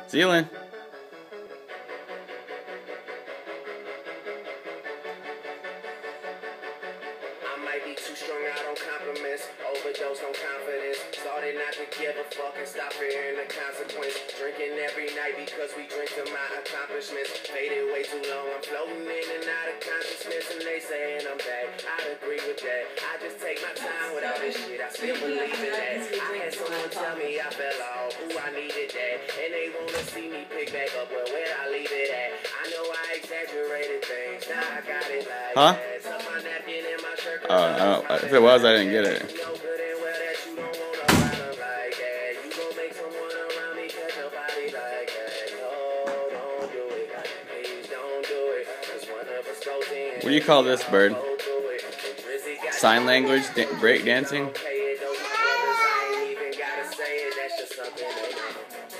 Zealan. Might be too strung out on compliments, overdosed on confidence. Started not to give a fuck and stop fearing the consequence. Drinking every night because we drink to my accomplishments. Faded way too long, I'm floating in and out of consciousness. And they saying I'm back, I agree with that. I just take my time with all this shit, I still believe in that. I had someone tell me I fell off, ooh, I needed that. And they wanna see me pick back up, well, where'd I leave it at? I know I exaggerated things, now I got it like Huh? that. Tuck my napkin in my shirt. If it was, I didn't get it. What do you call this bird? Sign language? Break dancing?